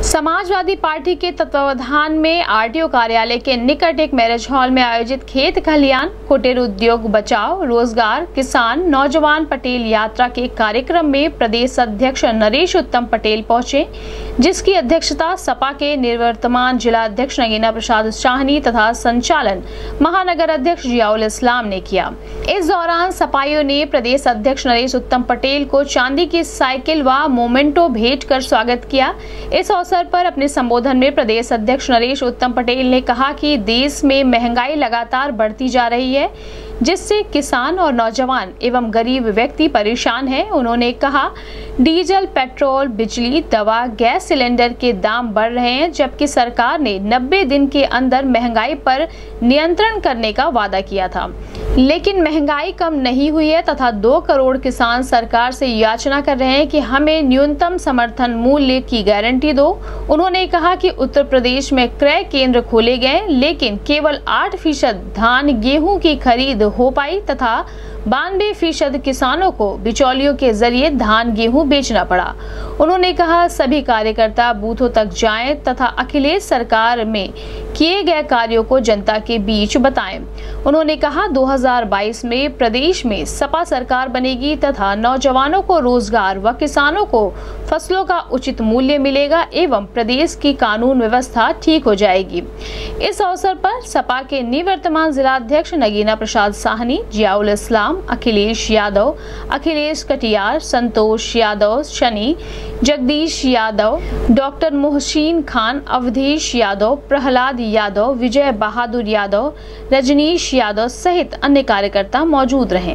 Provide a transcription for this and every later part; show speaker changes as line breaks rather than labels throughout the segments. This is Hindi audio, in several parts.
समाजवादी पार्टी के तत्वावधान में आरटीओ कार्यालय के निकट एक मैरिज हॉल में आयोजित खेत खलियान कुटीर उद्योग बचाओ रोजगार किसान नौजवान पटेल यात्रा के कार्यक्रम में प्रदेश अध्यक्ष नरेश उत्तम पटेल पहुंचे, जिसकी अध्यक्षता सपा के निवर्तमान जिला अध्यक्ष नगीना प्रसाद साहनी तथा संचालन महानगर अध्यक्ष जियाउल इस्लाम ने किया। इस दौरान सपाइयों ने प्रदेश अध्यक्ष नरेश उत्तम पटेल को चांदी की साइकिल व मोमेंटो भेंट कर स्वागत किया। इस अवसर पर अपने संबोधन में प्रदेश अध्यक्ष नरेश उत्तम पटेल ने कहा कि देश में महंगाई लगातार बढ़ती जा रही है, जिससे किसान और नौजवान एवं गरीब व्यक्ति परेशान हैं। उन्होंने कहा, डीजल, पेट्रोल, बिजली, दवा, गैस सिलेंडर के दाम बढ़ रहे हैं, जबकि सरकार ने 90 दिन के अंदर महंगाई पर नियंत्रण करने का वादा किया था, लेकिन महंगाई कम नहीं हुई है तथा 2 करोड़ किसान सरकार से याचना कर रहे हैं कि हमें न्यूनतम समर्थन मूल्य की गारंटी दो। उन्होंने कहा कि उत्तर प्रदेश में क्रय केंद्र खोले गए, लेकिन केवल 8% धान गेहूं की खरीद हो पाई तथा 92% किसानों को बिचौलियों के जरिए धान गेहूं बेचना पड़ा। उन्होंने कहा, सभी कार्यकर्ता बूथों तक जाएं तथा अखिलेश सरकार में किए गए कार्यों को जनता के बीच बताएं। उन्होंने कहा, 2022 में प्रदेश में सपा सरकार बनेगी तथा नौजवानों को रोजगार व किसानों को फसलों का उचित मूल्य मिलेगा एवं प्रदेश की कानून व्यवस्था ठीक हो जाएगी। इस अवसर पर सपा के निवर्तमान जिला अध्यक्ष नगीना प्रसाद साहनी, जियाउल इस्लाम, अखिलेश यादव, अखिलेश कटियार, संतोष यादव, शनि, जगदीश यादव, डॉक्टर मोहसिन खान, अवधेश यादव, प्रहलाद यादव, विजय बहादुर यादव, रजनीश यादव सहित अन्य कार्यकर्ता मौजूद रहे।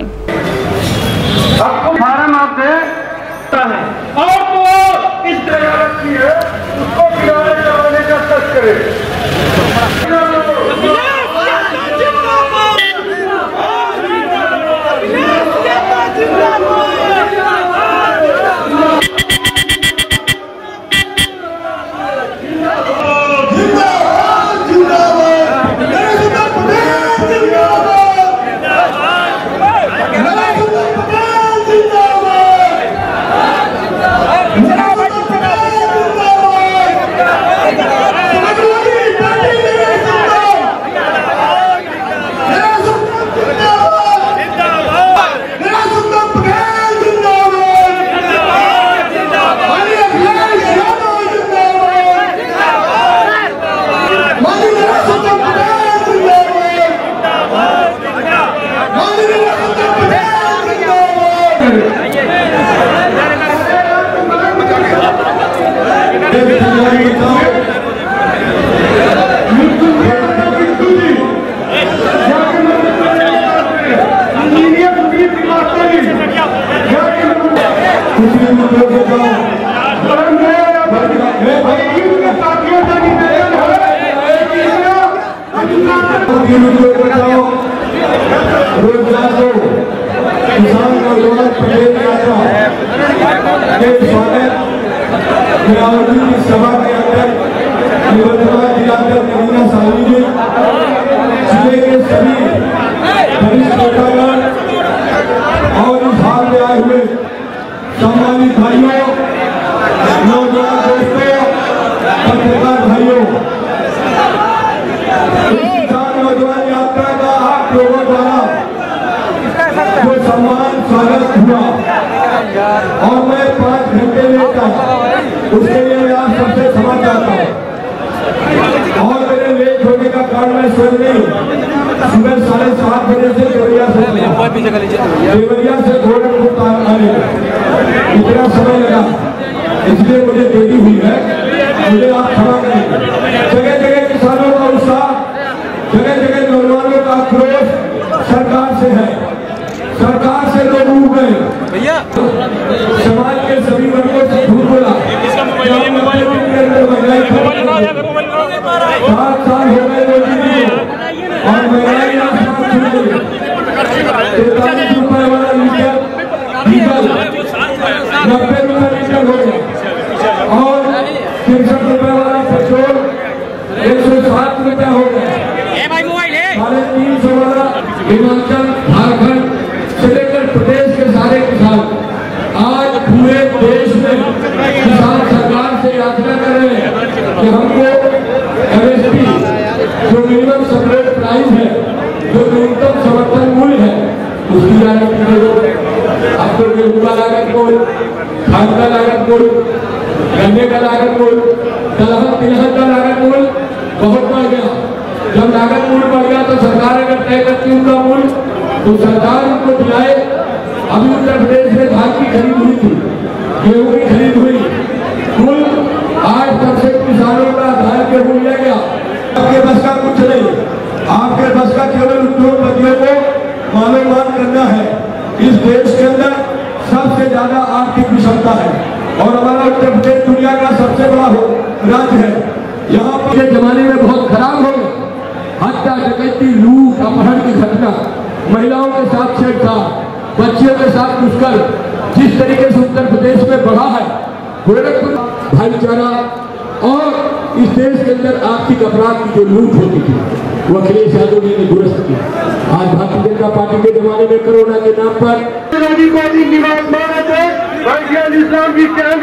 आपको फार्म आप देता है और तो इस तरह की है, उसको किनारे करवाने का कष्ट करे। रोजगार को किसान नौजवान पटेल यात्रा के स्वागत गिरावटी की सभा के अंदर निवर्तमान जिलाध्यक्ष नगीना साहनी जी, जिले के सभी वरिष्ठ नेतागण और इस हाल में आए हुए सम्मानित भाइयों, नौजवान दोस्तों, पत्रकार भाइयों, किसान नौजवान यात्रा का आप लोगों द्वारा जो सम्मान स्वागत हुआ और मैं 5 घंटे लेता उसके लिए मैं आप सबसे क्षमा चाहता हूँ। और मेरे लेट होने का कारण मैं स्वयं नहीं, सुबह 7:30 बजे से देवरिया से गोरखपुर आने इतना समय लगा, इसलिए मुझे देरी हुई है, मुझे आप क्षमा करें। जगह जगह किसानों का उत्साह, जगह जगह नौजवानों का आक्रोश सरकार से है, सरकार से लोग उठ गए भैया, समाज के सभी वर्गों से झूठ बोला। 7 साल हो गए मोदी जी और महंगाई 43 रुपए वाला लीटर डीजल 90 रुपए लीटर हो गया और 63 रुपए वाला पेट्रोल 107 रुपए हो गया। 350 वाला हिमाचल, झारखंड से लेकर प्रदेश के सारे किसान आज पूरे देश में किसान सरकार से याचना कर रहे हैं कि हमको MSP जो मिनिमम सप्लाइड प्राइस है, जो न्यूनतम समर्थन मूल्य है, उसकी गारंटी दे दो। अब तो गेहूं का लागत बोल, धान का लागत बोल, गन्ने का लागत बोल, दलहन तिलहन का लागत बोल बहुत बढ़ गया। जब लागत मूल्य बढ़ गया तो सरकार अगर तय करती उनका मूल्य तो सरकार उनको दिलाए। अभी उत्तर प्रदेश में धान की खरीद हुई थी, गेहूं की खरीद हुई, कुल 8% किसानों का धान गेहूं लिया गया। आपके बस का कुछ नहीं, आपके बस का केवल उद्योगपतियों को मानोमान करना है। इस देश के अंदर सबसे ज्यादा आर्थिक विषमता है और हमारा उत्तर प्रदेश दुनिया का सबसे बड़ा राज्य है। यहाँ पर के जमाने में बहुत खराब हो गए, हत्या डकैती लूट अपहरण की घटना, महिलाओं के साथ छेड़छाड़, बच्चियों के साथ दुष्कर्म जिस तरीके से उत्तर प्रदेश में बढ़ा है, गोरखपुर भाईचारा और इस देश के अंदर आर्थिक अपराध की जो लूट होती थी वो अखिलेश यादव जी ने दुरुस्त की। आज भारतीय जनता पार्टी के जमाने में कोरोना के नाम पर
इस्लाम की